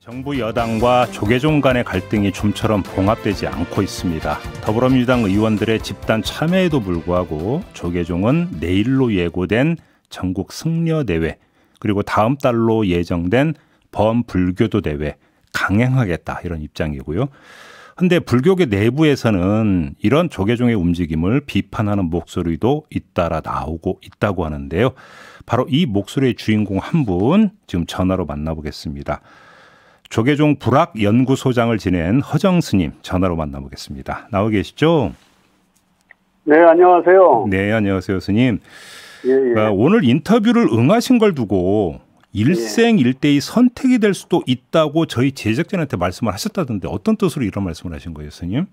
정부 여당과 조계종 간의 갈등이 좀처럼 봉합되지 않고 있습니다. 더불어민주당 의원들의 집단 참여에도 불구하고 조계종은 내일로 예고된 전국 승려대회 그리고 다음 달로 예정된 범불교도 대회 강행하겠다 이런 입장이고요. 그런데 불교계 내부에서는 이런 조계종의 움직임을 비판하는 목소리도 잇따라 나오고 있다고 하는데요. 바로 이 목소리의 주인공 한 분 지금 전화로 만나보겠습니다. 조계종 불학연구소장을 지낸 허정 스님 전화로 만나보겠습니다. 나와 계시죠? 네, 안녕하세요. 네, 안녕하세요, 스님. 예. 오늘 인터뷰를 응하신 걸 두고 일생일대의 선택이 될 수도 있다고 저희 제작진한테 말씀을 하셨다던데 어떤 뜻으로 이런 말씀을 하신 거예요, 스님?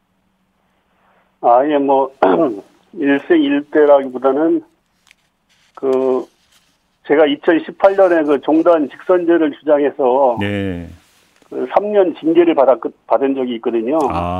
아예 일생일대라기보다는 제가 2018년에 그 종단 직선제를 주장해서 네. 3년 징계를 받은 적이 있거든요.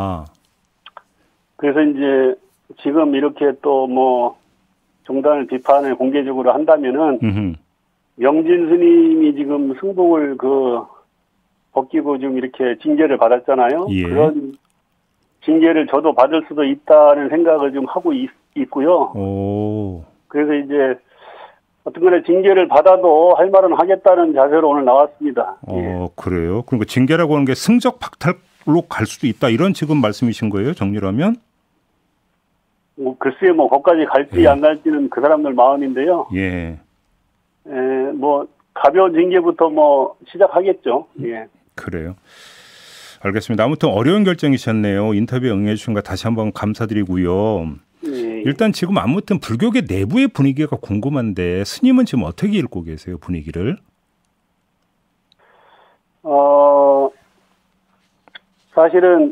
그래서 이제 지금 이렇게 또 종단을 비판을 공개적으로 한다면은 명진 스님이 지금 승복을 벗기고 지금 이렇게 징계를 받았잖아요. 예. 그런 징계를 저도 받을 수도 있다는 생각을 좀 하고 있고요. 그래서 이제 어떤 간에 징계를 받아도 할 말은 하겠다는 자세로 오늘 나왔습니다. 그래요? 그러니까 징계라고 하는 게 승적 박탈로 갈 수도 있다 이런 지금 말씀이신 거예요? 정리를 하면? 글쎄요, 거기까지 갈지 안 갈지는 그 사람들 마음인데요. 예. 가벼운 징계부터 시작하겠죠. 예. 그래요. 알겠습니다. 아무튼 어려운 결정이셨네요. 인터뷰에 응해주신 거 다시 한번 감사드리고요. 예. 일단 지금 아무튼 불교계 내부의 분위기가 궁금한데 스님은 지금 어떻게 읽고 계세요, 분위기를? 사실은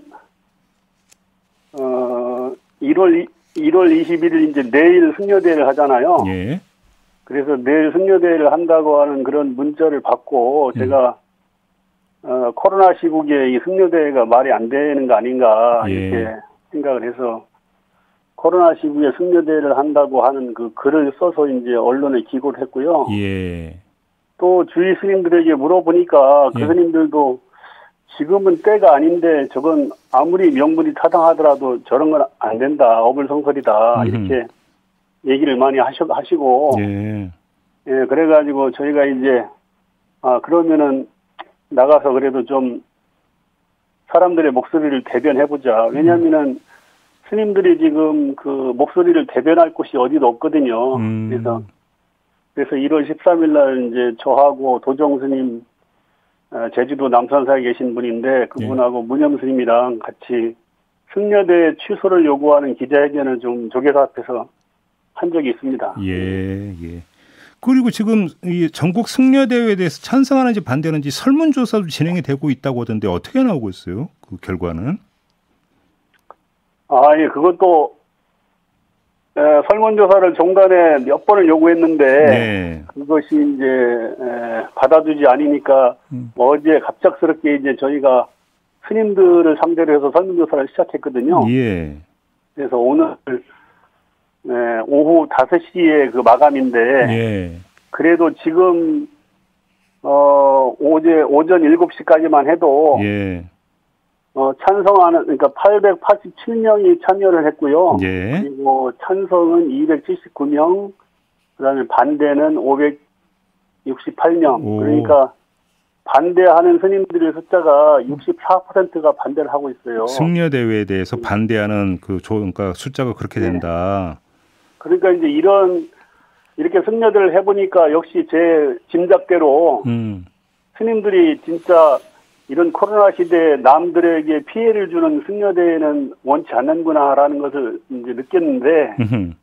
1월 21일 이제 내일 승려대회를 하잖아요. 예. 그래서 내일 승려대회를 한다고 하는 그런 문자를 받고 제가 코로나 시국에 이 승려대회가 말이 안 되는 거 아닌가 이렇게 생각을 해서 코로나 시국에 승려대회를 한다고 하는 그 글을 써서 이제 언론에 기고를 했고요. 예. 또 주위 스님들에게 물어보니까 그 스님들도 지금은 때가 아닌데 저건 아무리 명분이 타당하더라도 저런 건 안 된다. 어불성설이다. 이렇게 얘기를 많이 하시고 그래가지고 저희가 이제 그러면은 나가서 그래도 좀 사람들의 목소리를 대변해보자. 왜냐하면은 스님들이 지금 그 목소리를 대변할 곳이 어디도 없거든요. 그래서 1월 13일 날 이제 저하고 도정 스님 제주도 남산사에 계신 분인데 그분하고 문염 스님이랑 같이 승려대 취소를 요구하는 기자회견을 좀 조계사 앞에서 한 적이 있습니다. 예. 그리고 지금 이 전국 승려대회에 대해서 찬성하는지 반대하는지 설문조사도 진행이 되고 있다고 하던데 어떻게 나오고 있어요? 그 결과는? 예, 그것도 설문조사를 종단에 몇 번을 요구했는데 그것이 이제 받아주지 않으니까 어제 갑작스럽게 이제 저희가 스님들을 상대로 해서 설문조사를 시작했거든요. 예. 그래서 오늘 오후 5시에 그 마감인데 그래도 지금 오전 7시까지만 해도 찬성하는 그러니까 887명이 참여를 했고요. 그리고 찬성은 279명, 그다음에 반대는 568명. 그러니까 반대하는 스님들의 숫자가 64%가 반대를 하고 있어요. 승려대회에 대해서 반대하는 그러니까 숫자가 그렇게 된다. 그러니까 이제 이렇게 승려대를 해보니까 역시 제 짐작대로 스님들이 진짜 이런 코로나 시대에 남들에게 피해를 주는 승려대회는 원치 않는구나라는 것을 이제 느꼈는데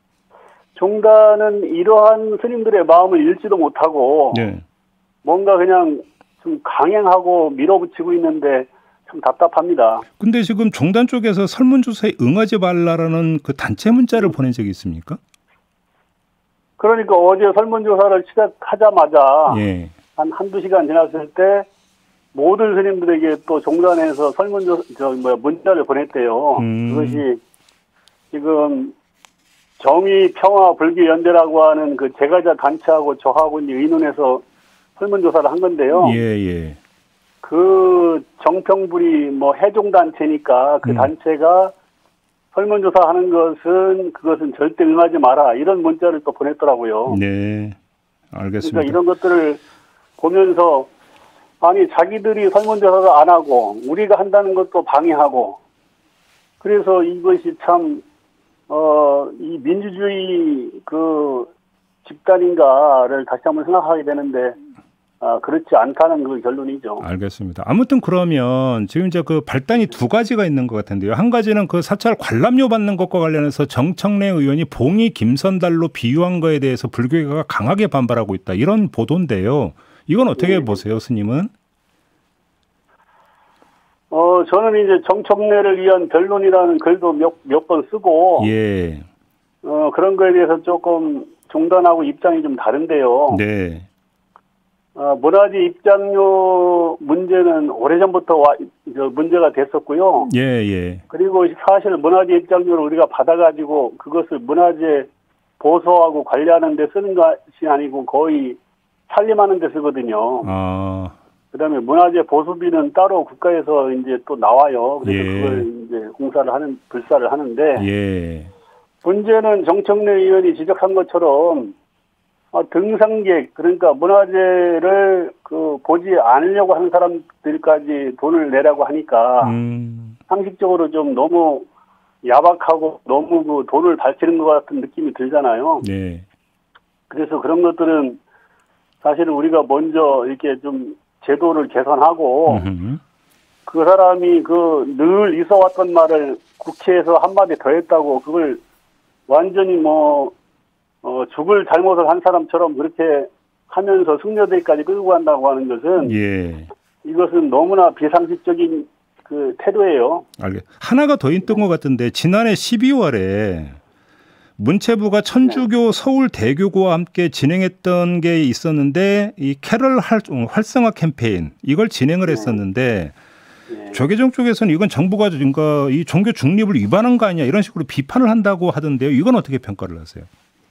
종단은 이러한 스님들의 마음을 읽지도 못하고 뭔가 그냥 좀 강행하고 밀어붙이고 있는데 참 답답합니다. 근데 지금 종단 쪽에서 설문조사에 응하지 말라라는 그 단체 문자를 보낸 적이 있습니까? 그러니까 어제 설문조사를 시작하자마자 한두 시간 지났을 때 모든 스님들에게 또 종단에서 문자를 보냈대요. 그것이 지금 정의, 평화, 불교 연대라고 하는 그 제가자 단체하고 저하고 이제 의논해서 설문조사를 한 건데요. 그 정평불이 뭐 해종단체니까 그 단체가 설문조사하는 그것은 절대 응하지 마라 이런 문자를 또 보냈더라고요. 네, 알겠습니다. 그러니까 이런 것들을 보면서 아니 자기들이 설문조사도 안 하고 우리가 한다는 것도 방해하고 그래서 이것이 참 이 민주주의 그 집단인가를 다시 한번 생각하게 되는데 그렇지 않다는 그 결론이죠. 알겠습니다. 아무튼 그러면 지금 이제 그 발단이 두 가지가 있는 것 같은데요. 한 가지는 그 사찰 관람료 받는 것과 관련해서 정청래 의원이 봉이 김선달로 비유한 거에 대해서 불교계가 강하게 반발하고 있다. 이런 보도인데요. 이건 어떻게 보세요, 스님은? 저는 이제 정청래를 위한 변론이라는 글도 몇 번 쓰고, 예. 그런 거에 대해서 조금 중단하고 입장이 좀 다른데요. 네. 문화재 입장료 문제는 오래전부터 문제가 됐었고요. 예, 예. 그리고 사실 문화재 입장료를 우리가 받아가지고 그것을 문화재 보수하고 관리하는 데 쓰는 것이 아니고 거의 살림하는 데 쓰거든요. 그다음에 문화재 보수비는 따로 국가에서 이제 또 나와요. 그래서 예. 그걸 이제 불사를 하는데 예. 문제는 정청래 의원이 지적한 것처럼 등산객 그러니까 문화재를 보지 않으려고 하는 사람들까지 돈을 내라고 하니까 상식적으로 좀 너무 야박하고 너무 그 돈을 밝히는 것 같은 느낌이 들잖아요. 네. 그래서 그런 것들은 사실은 우리가 먼저 이렇게 좀 제도를 개선하고 그 사람이 늘 있어왔던 말을 국회에서 한마디 더 했다고 그걸 완전히 죽을 잘못을 한 사람처럼 그렇게 하면서 승려대까지 끌고 간다고 하는 것은 예. 이것은 너무나 비상식적인 그 태도예요. 하나가 더 있던 것 같은데 지난해 12월에 문체부가 천주교 서울대교구와 함께 진행했던 게 있었는데 이 캐럴 활성화 캠페인 이걸 진행을 했었는데 조계종 쪽에서는 이건 정부가 이 종교 중립을 위반한 거 아니냐 이런 식으로 비판을 한다고 하던데요. 이건 어떻게 평가를 하세요?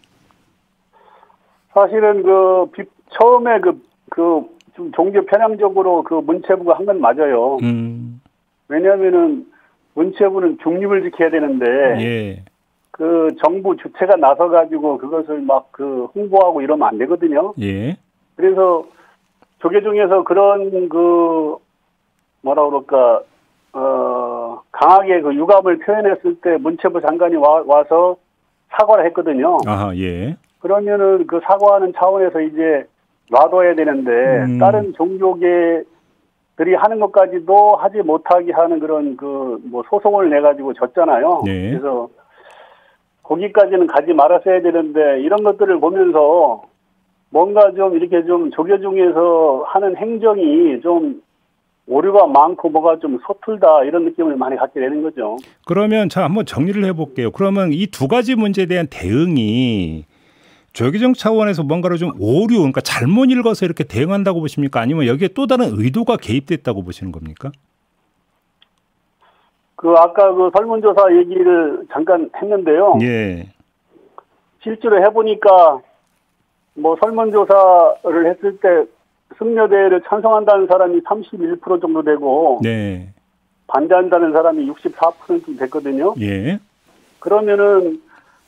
사실은 처음에 좀 종교 편향적으로 문체부가 한 건 맞아요. 왜냐하면은 문체부는 중립을 지켜야 되는데 예. 정부 주체가 나서가지고 그것을 막 홍보하고 이러면 안 되거든요. 예. 그래서 조계종에서 그런 강하게 유감을 표현했을 때 문체부 장관이 와서 사과를 했거든요. 아하, 예. 그러면은 사과하는 차원에서 이제 놔둬야 되는데 다른 종교계들이 하는 것까지도 하지 못하게 하는 그런 소송을 내가지고 졌잖아요. 네. 그래서 거기까지는 가지 말았어야 되는데 이런 것들을 보면서 뭔가 좀 이렇게 좀 조계종에서 하는 행정이 좀 오류가 많고 뭐가 좀 서툴다 이런 느낌을 많이 갖게 되는 거죠. 그러면 한번 정리를 해볼게요. 그러면 이 두 가지 문제에 대한 대응이 조계종 차원에서 뭔가를 좀 오류, 그러니까 잘못 읽어서 이렇게 대응한다고 보십니까? 아니면 여기에 또 다른 의도가 개입됐다고 보시는 겁니까? 아까 설문조사 얘기를 잠깐 했는데요. 예. 실제로 해보니까 설문조사를 했을 때 승려대회를 찬성한다는 사람이 31% 정도 되고 네. 반대한다는 사람이 64% 됐거든요. 예. 그러면은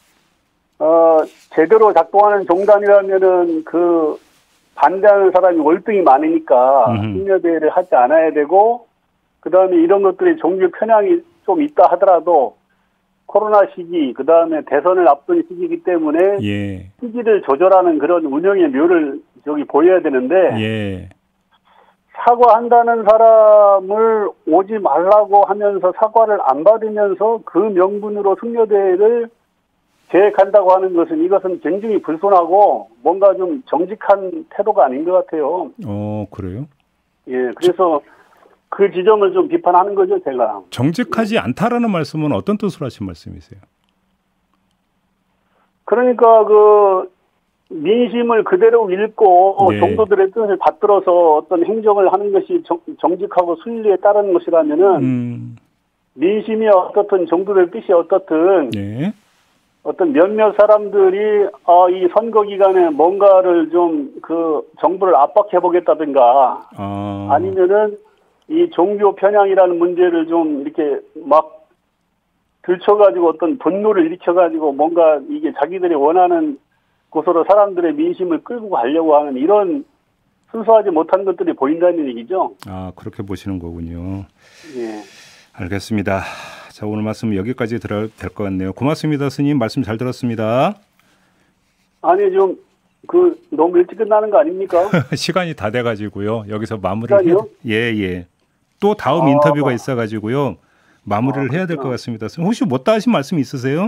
제대로 작동하는 종단이라면은 반대하는 사람이 월등히 많으니까 승려대회를 하지 않아야 되고 그다음에 이런 것들이 종교 편향이 좀 있다 하더라도 코로나 시기 그다음에 대선을 앞둔 시기이기 때문에 예. 시기를 조절하는 그런 운영의 묘를 보여야 되는데 예. 사과한다는 사람을 오지 말라고 하면서 사과를 안 받으면서 그 명분으로 승려대회를 계획한다고 하는 이것은 굉장히 불손하고 뭔가 좀 정직한 태도가 아닌 것 같아요. 그래요? 예, 그래서 그 지점을 좀 비판하는 거죠, 제가. 정직하지 않다라는 말씀은 어떤 뜻으로 하신 말씀이세요? 그러니까 민심을 그대로 읽고 네. 종도들의 뜻을 받들어서 어떤 행정을 하는 것이 정직하고 순리에 따르는 것이라면은 민심이 어떻든 종도들의 뜻이 어떻든 네. 어떤 몇몇 사람들이 이 선거 기간에 뭔가를 좀 정부를 압박해 보겠다든가 아니면은 이 종교 편향이라는 문제를 좀 이렇게 막 들춰가지고 어떤 분노를 일으켜가지고 뭔가 이게 자기들이 원하는 곳으로 사람들의 민심을 끌고 가려고 하는 이런 순수하지 못한 것들이 보인다는 얘기죠. 아, 그렇게 보시는 거군요. 예. 알겠습니다. 자, 오늘 말씀 여기까지 들어야 될 것 같네요. 고맙습니다. 스님 말씀 잘 들었습니다. 아니, 좀 너무 일찍 끝나는 거 아닙니까? 시간이 다 돼가지고요. 여기서 마무리를 해야 예. 또 다음 인터뷰가 있어가지고요. 마무리를 해야 될 것 같습니다. 혹시 못다 하신 말씀 있으세요?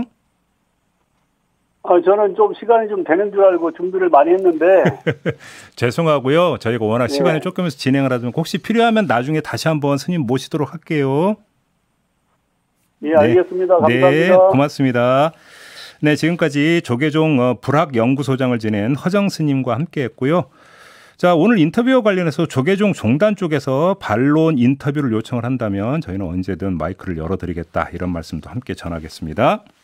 저는 좀 시간이 좀 되는 줄 알고 준비를 많이 했는데. 죄송하고요. 저희가 워낙 시간이 조금 진행을 하면 혹시 필요하면 나중에 다시 한번 스님 모시도록 할게요. 예, 알겠습니다. 감사합니다. 네, 고맙습니다. 네, 지금까지 조계종 불학연구소장을 지낸 허정 스님과 함께했고요. 자, 오늘 인터뷰와 관련해서 조계종 종단 쪽에서 반론 인터뷰를 요청을 한다면 저희는 언제든 마이크를 열어드리겠다 이런 말씀도 함께 전하겠습니다.